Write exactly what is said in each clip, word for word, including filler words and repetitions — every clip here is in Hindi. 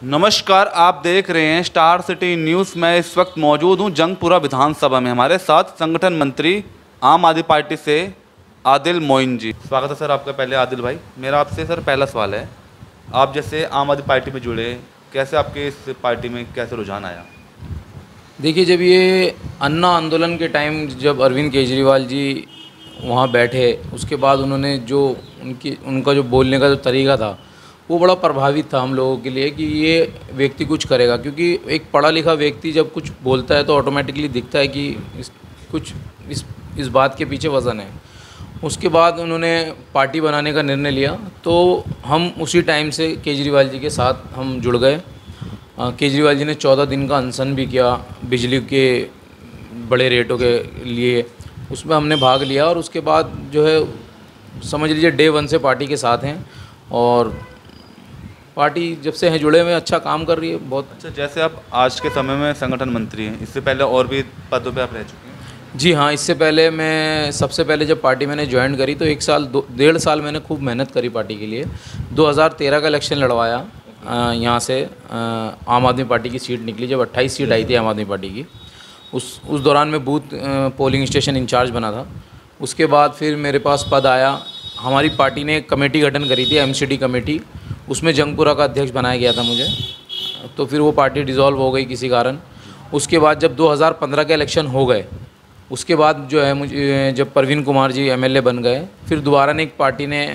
नमस्कार, आप देख रहे हैं स्टार सिटी न्यूज़। मैं इस वक्त मौजूद हूं जंगपुरा विधानसभा में। हमारे साथ संगठन मंत्री आम आदमी पार्टी से आदिल मोइन जी। स्वागत है सर आपका। पहले आदिल भाई, मेरा आपसे सर पहला सवाल है, आप जैसे आम आदमी पार्टी में जुड़े, कैसे आपके इस पार्टी में कैसे रुझान आया? देखिए, जब ये अन्ना आंदोलन के टाइम जब अरविंद केजरीवाल जी वहाँ बैठे, उसके बाद उन्होंने जो उनकी उनका जो बोलने का जो तरीका था वो बड़ा प्रभावित था हम लोगों के लिए कि ये व्यक्ति कुछ करेगा। क्योंकि एक पढ़ा लिखा व्यक्ति जब कुछ बोलता है तो ऑटोमेटिकली दिखता है कि इस कुछ इस इस बात के पीछे वज़न है। उसके बाद उन्होंने पार्टी बनाने का निर्णय लिया, तो हम उसी टाइम से केजरीवाल जी के साथ हम जुड़ गए। केजरीवाल जी ने चौदह दिन का अनशन भी किया बिजली के बड़े रेटों के लिए, उसमें हमने भाग लिया और उसके बाद जो है समझ लीजिए डे वन से पार्टी के साथ हैं और पार्टी जब से हैं जुड़े हुए अच्छा काम कर रही है बहुत। अच्छा, जैसे आप आज के समय में संगठन मंत्री हैं, इससे पहले और भी पदों पे आप रह चुके हैं? जी हाँ, इससे पहले मैं सबसे पहले जब पार्टी मैंने ज्वाइन करी तो एक साल दो डेढ़ साल मैंने खूब मेहनत करी पार्टी के लिए। दो हज़ार तेरह का इलेक्शन लड़वाया यहाँ से, आ, आम आदमी पार्टी की सीट निकली जब अट्ठाईस सीट आई थी आम आदमी पार्टी की। उस उस दौरान मैं बूथ पोलिंग स्टेशन इंचार्ज बना था। उसके बाद फिर मेरे पास पद आया, हमारी पार्टी ने एक कमेटी गठन करी थी एमसीडी कमेटी, उसमें जंगपुरा का अध्यक्ष बनाया गया था मुझे। तो फिर वो पार्टी डिसॉल्व हो गई किसी कारण। उसके बाद जब दो हज़ार पंद्रह के इलेक्शन हो गए, उसके बाद जो है मुझे जब प्रवीण कुमार जी एमएलए बन गए, फिर दोबारा ने एक पार्टी ने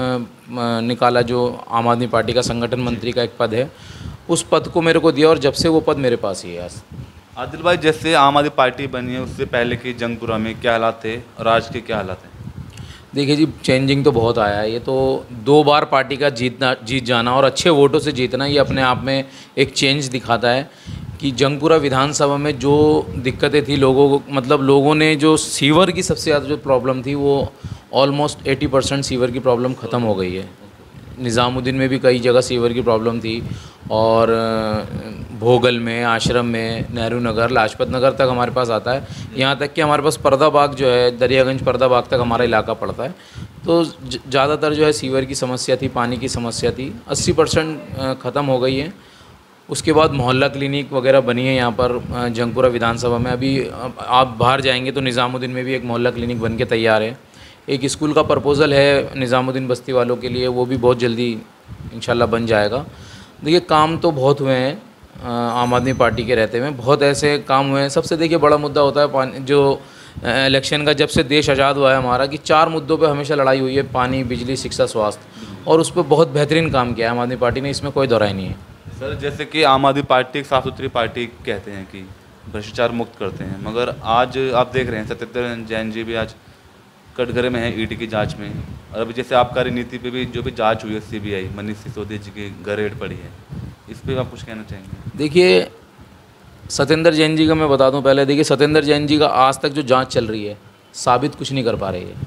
निकाला जो आम आदमी पार्टी का संगठन मंत्री का एक पद है, उस पद को मेरे को दिया और जब से वो पद मेरे पास ही है आज। आदिल भाई, जैसे आम आदमी पार्टी बनी है उससे पहले की जंगपुरा में क्या हालात थे और आज के क्या हालात हैं? देखिए जी, चेंजिंग तो बहुत आया है। ये तो दो बार पार्टी का जीतना जीत जाना और अच्छे वोटों से जीतना, ये अपने आप में एक चेंज दिखाता है कि जंगपुरा विधानसभा में जो दिक्कतें थी लोगों को, मतलब लोगों ने जो सीवर की सबसे ज़्यादा जो प्रॉब्लम थी वो ऑलमोस्ट अस्सी परसेंट सीवर की प्रॉब्लम ख़त्म हो गई है। निज़ामुद्दीन में भी कई जगह सीवर की प्रॉब्लम थी और भोगल में, आश्रम में, नेहरू नगर, लाजपत नगर तक हमारे पास आता है। यहाँ तक कि हमारे पास परदा बाग जो है, दरियागंज परदा बाग तक हमारा इलाका पड़ता है। तो ज़्यादातर जो है सीवर की समस्या थी, पानी की समस्या थी, अस्सी परसेंट ख़त्म हो गई है। उसके बाद मोहल्ला क्लिनिक वगैरह बनी है यहाँ पर जंगपुरा विधानसभा में। अभी आप बाहर जाएंगे तो निज़ामुद्दीन में भी एक मोहल्ला क्लिनिक बन के तैयार है। एक स्कूल का प्रपोज़ल है निज़ामुद्दीन बस्ती वालों के लिए, वो भी बहुत जल्दी इंशाल्लाह बन जाएगा। देखिए, काम तो बहुत हुए हैं आम आदमी पार्टी के रहते हुए, बहुत ऐसे काम हुए हैं। सबसे देखिए बड़ा मुद्दा होता है पानी, जो इलेक्शन का जब से देश आज़ाद हुआ है हमारा, कि चार मुद्दों पे हमेशा लड़ाई हुई है, पानी, बिजली, शिक्षा, स्वास्थ्य, और उस पर बहुत बेहतरीन काम किया है आम आदमी पार्टी ने, इसमें कोई दौराई नहीं है। सर, जैसे कि आम आदमी पार्टी एक साफ़ सुथरी पार्टी कहते हैं कि भ्रष्टाचार मुक्त करते हैं, मगर आज आप देख रहे हैं सत्येंद्र जैन जी भी आज कटघरे में है ईडी की जांच में। और अभी जैसे आबकारी नीति पे भी जो भी जांच हुई है सीबीआई, मनीष सिसोदिया जी की घर रेड पड़ी है, इस पे आप कुछ कहना चाहेंगे? देखिए, सत्येंद्र जैन जी का मैं बता दूं पहले, देखिए सत्येंद्र जैन जी का आज तक जो जांच चल रही है साबित कुछ नहीं कर पा रही है।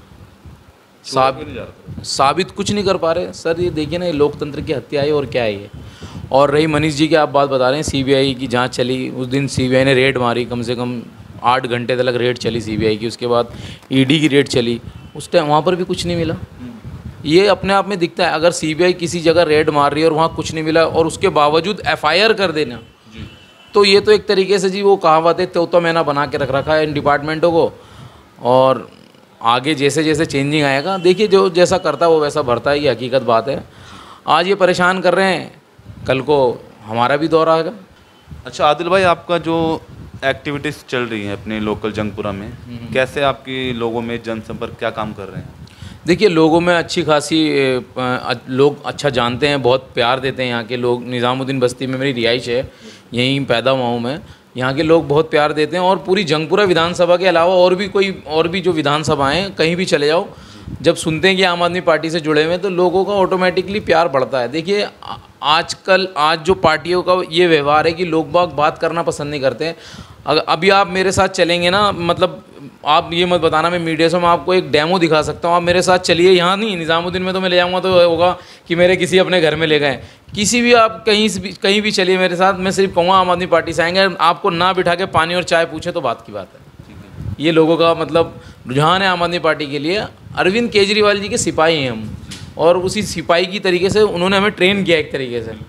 साबित साबित कुछ नहीं कर पा रहे सर। ये देखिए ना, ये लोकतंत्र की हत्या है और क्या है ये। और रही मनीष जी की आप बात बता रहे हैं, सीबीआई की जांच चली, उस दिन सीबीआई ने रेड मारी, कम से कम आठ घंटे तक रेड चली सीबीआई की। उसके बाद ईडी की रेड चली, उस टाइम वहाँ पर भी कुछ नहीं मिला। ये अपने आप में दिखता है, अगर सीबीआई किसी जगह रेड मार रही है और वहाँ कुछ नहीं मिला और उसके बावजूद एफआईआर कर देना, तो ये तो एक तरीके से जी वो कहावत है, तोता मैना बना के रख रखा है इन डिपार्टमेंटों को। और आगे जैसे जैसे चेंजिंग आएगा, देखिए जो जैसा करता है वो वैसा भरता है, ये हकीकत बात है। आज ये परेशान कर रहे हैं, कल को हमारा भी दौर आएगा। अच्छा आदिल भाई, आपका जो एक्टिविटीज़ चल रही हैं अपने लोकल जंगपुरा में, कैसे आपकी लोगों में जनसंपर्क क्या काम कर रहे हैं? देखिए, लोगों में अच्छी खासी लोग अच्छा जानते हैं, बहुत प्यार देते हैं यहाँ के लोग। निज़ामुद्दीन बस्ती में मेरी रिहाइश है, यहीं पैदा हुआ हूँ मैं। यहाँ के लोग बहुत प्यार देते हैं और पूरी जंगपुरा विधानसभा के अलावा और भी कोई और भी जो विधानसभाएँ कहीं भी चले जाओ, जब सुनते हैं कि आम आदमी पार्टी से जुड़े हुए हैं तो लोगों का ऑटोमेटिकली प्यार बढ़ता है। देखिए, आजकल आज जो पार्टियों का ये व्यवहार है कि लोग बाग बात करना पसंद नहीं करते हैं। अगर अभी आप मेरे साथ चलेंगे ना, मतलब आप ये मत बताना मैं मीडिया से मैं आपको एक डेमो दिखा सकता हूँ, आप मेरे साथ चलिए। यहाँ नहीं, निज़ामुद्दीन में तो मैं ले जाऊँगा तो होगा कि मेरे किसी अपने घर में ले गए। किसी भी आप कहीं से भी कहीं भी चलिए मेरे साथ, मैं सिर्फ कहूँगा आम आदमी पार्टी से आएंगे, आपको ना बिठा के पानी और चाय पूछे तो बात की बात है। ये लोगों का मतलब रुझान है आम आदमी पार्टी के लिए। अरविंद केजरीवाल जी के सिपाही हैं हम, और उसी सिपाही की तरीके से उन्होंने हमें ट्रेन किया एक तरीके से।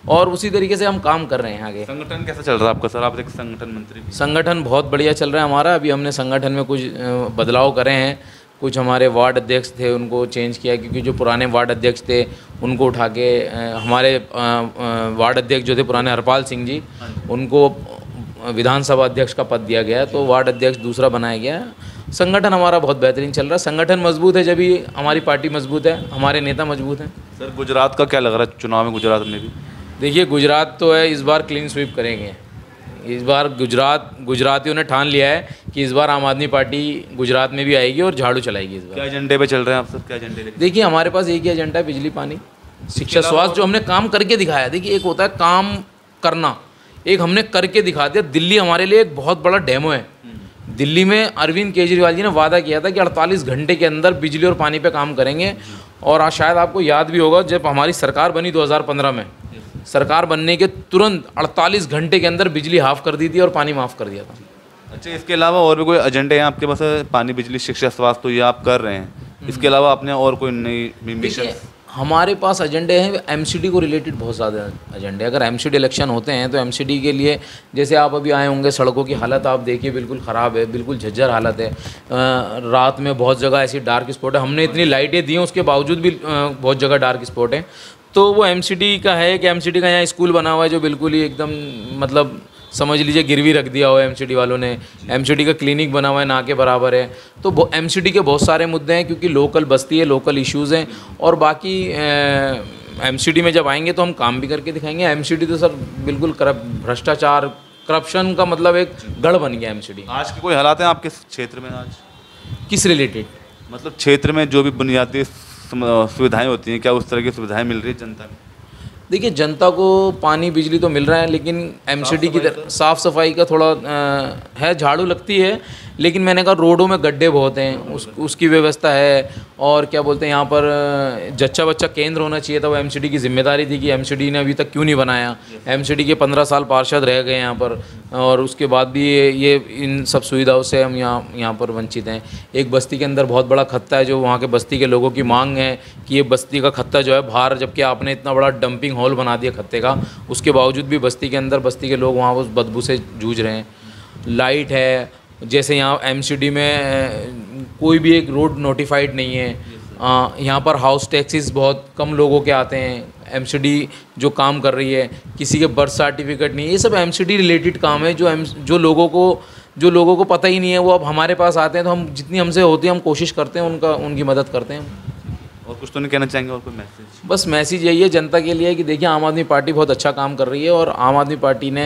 और उसी तरीके से हम काम कर रहे हैं आगे। संगठन कैसा चल रहा है आपका सर? आप एक संगठन मंत्री भी। संगठन बहुत बढ़िया चल रहा है हमारा। अभी हमने संगठन में कुछ अ, बदलाव करे हैं। कुछ हमारे वार्ड अध्यक्ष थे उनको चेंज किया, क्योंकि जो पुराने वार्ड अध्यक्ष थे उनको उठा के अ, हमारे अ, अ, वार्ड अध्यक्ष जो थे पुराने हरपाल सिंह जी, उनको विधानसभा अध्यक्ष का पद दिया गया, तो वार्ड अध्यक्ष दूसरा बनाया गया। संगठन हमारा बहुत बेहतरीन चल रहा है। संगठन मजबूत है जब ही हमारी पार्टी मजबूत है, हमारे नेता मजबूत हैं। सर गुजरात का क्या लग रहा है चुनाव में? गुजरात में भी देखिए, गुजरात तो है, इस बार क्लीन स्वीप करेंगे। इस बार गुजरात गुजरातियों ने ठान लिया है कि इस बार आम आदमी पार्टी गुजरात में भी आएगी और झाड़ू चलाएगी इस बार। क्या एजेंडे पे चल रहे हैं आप सर? क्या एजेंडे लेके? देखिए, हमारे पास एक ही एजेंडा है, बिजली, पानी, शिक्षा, स्वास्थ्य, जो हमने काम करके दिखाया। देखिए, एक होता है काम करना, एक हमने करके दिखा दिया। दिल्ली हमारे लिए एक बहुत बड़ा डेमो है। दिल्ली में अरविंद केजरीवाल जी ने वादा किया था कि अड़तालीस घंटे के अंदर बिजली और पानी पे काम करेंगे। और आज शायद आपको याद भी होगा, जब हमारी सरकार बनी दो हज़ार पंद्रह में, सरकार बनने के तुरंत अड़तालीस घंटे के अंदर बिजली हाफ कर दी थी और पानी माफ़ कर दिया था। अच्छा, इसके अलावा और भी कोई एजेंडे हैं आपके पास? पानी, बिजली, शिक्षा, स्वास्थ्य तो ये आप कर रहे हैं, इसके अलावा आपने और कोई नई मिशन? हमारे पास एजेंडे हैं एमसीडी को रिलेटेड, बहुत ज़्यादा एजेंडे। अगर एमसीडी इलेक्शन होते हैं तो एमसीडी के लिए, जैसे आप अभी आए होंगे, सड़कों की हालत आप देखिए बिल्कुल ख़राब है, बिल्कुल झज्जर हालत है। अ, रात में बहुत जगह ऐसी डार्क स्पॉट है। हमने इतनी लाइटें दी हैं, उसके बावजूद भी अ, बहुत जगह डार्क स्पॉट है। तो वो एमसीडी का है कि एमसीडी का यहाँ स्कूल बना हुआ है जो बिल्कुल ही एकदम, मतलब समझ लीजिए गिरवी रख दिया हुआ है एमसीडी वालों ने। एमसीडी का क्लिनिक बना हुआ है, ना के बराबर है। तो एमसीडी के बहुत सारे मुद्दे हैं, क्योंकि लोकल बस्ती है, लोकल इश्यूज़ हैं। और बाकी एमसीडी में जब आएंगे तो हम काम भी करके दिखाएंगे। एमसीडी तो सर बिल्कुल करप भ्रष्टाचार, करप्शन का मतलब एक गढ़ बन गया एमसीडी। आज के कोई हालात हैं आपके क्षेत्र में? आज किस रिलेटेड? मतलब क्षेत्र में जो भी बुनियादी सुविधाएं होती हैं, क्या उस तरह की सुविधाएं मिल रही है जनता को? देखिए, जनता को पानी, बिजली तो मिल रहा है, लेकिन एमसीडी की तरह साफ़ सफाई का थोड़ा आ, है, झाड़ू लगती है। लेकिन मैंने कहा रोडों में गड्ढे बहुत हैं, उस उसकी व्यवस्था है। और क्या बोलते हैं, यहाँ पर जच्चा बच्चा केंद्र होना चाहिए था, वो एमसीडी की जिम्मेदारी थी कि एमसीडी ने अभी तक क्यों नहीं बनाया। एमसीडी के पंद्रह साल पार्षद रह गए यहाँ पर, और उसके बाद भी ये, ये इन सब सुविधाओं से हम यहाँ यहाँ पर वंचित हैं। एक बस्ती के अंदर बहुत बड़ा खत्ता है, जो वहाँ के बस्ती के लोगों की मांग है कि ये बस्ती का खत्ता जो है बाहर, जबकि आपने इतना बड़ा डंपिंग हॉल बना दिया खत्ते का, उसके बावजूद भी बस्ती के अंदर बस्ती के लोग वहाँ उस बदबू से जूझ रहे हैं। लाइट है, जैसे यहाँ एमसीडी में कोई भी एक रोड नोटिफाइड नहीं है। यहाँ पर हाउस टैक्सेस बहुत कम लोगों के आते हैं। एमसीडी जो काम कर रही है, किसी के बर्थ सर्टिफिकेट नहीं है। ये सब एमसीडी रिलेटेड काम है जो एम जो लोगों को जो लोगों को पता ही नहीं है, वो अब हमारे पास आते हैं। तो हम जितनी हमसे होती है हम कोशिश करते हैं उनका उनकी मदद करते हैं। और कुछ तो नहीं कहना चाहेंगे? और कोई मैसेज? बस मैसेज यही है जनता के लिए कि देखिए, आम आदमी पार्टी बहुत अच्छा काम कर रही है, और आम आदमी पार्टी ने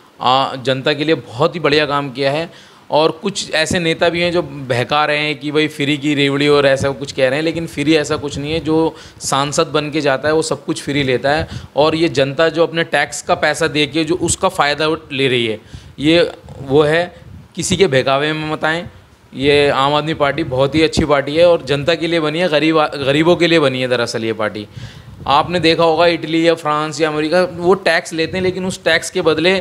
आ, जनता के लिए बहुत ही बढ़िया काम किया है। और कुछ ऐसे नेता भी हैं जो बहका रहे हैं कि भाई फ्री की रेवड़ी और ऐसा कुछ कह रहे हैं, लेकिन फ्री ऐसा कुछ नहीं है। जो सांसद बन के जाता है वो सब कुछ फ्री लेता है। और ये जनता जो अपने टैक्स का पैसा दे के जो उसका फ़ायदा ले रही है, ये वो है, किसी के बहकावे में मत आएँ। ये आम आदमी पार्टी बहुत ही अच्छी पार्टी है और जनता के लिए बनी है, गरीब गरीबों के लिए बनी है दरअसल ये पार्टी। आपने देखा होगा इटली या फ्रांस या अमेरिका, वो टैक्स लेते हैं, लेकिन उस टैक्स के बदले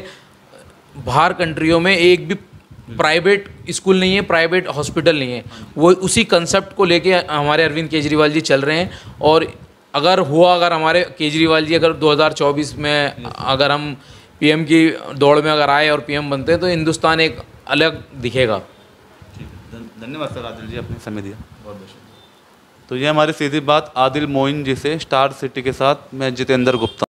बाहर कंट्रियों में एक भी प्राइवेट स्कूल नहीं है, प्राइवेट हॉस्पिटल नहीं है। वो उसी कंसेप्ट को लेके हमारे अरविंद केजरीवाल जी चल रहे हैं। और अगर हुआ, अगर हमारे केजरीवाल जी अगर दो हज़ार चौबीस में अगर हम पीएम की दौड़ में अगर आए और पीएम बनते हैं, तो हिंदुस्तान एक अलग दिखेगा। धन्यवाद सर आदिल जी, आपने समय दिया। बहुत बहुत। तो ये हमारी सीधी बात आदिल मोइन जी से, स्टार सिटी के साथ मैं जितेंद्र गुप्ता।